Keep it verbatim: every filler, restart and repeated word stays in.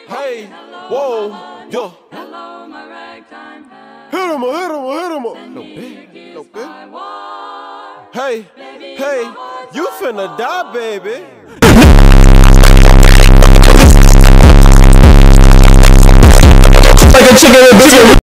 Hey, whoa, yo. Hit him, hit him, hit him. No big, no big. Hey, hey, you finna die, baby. Like a chicken with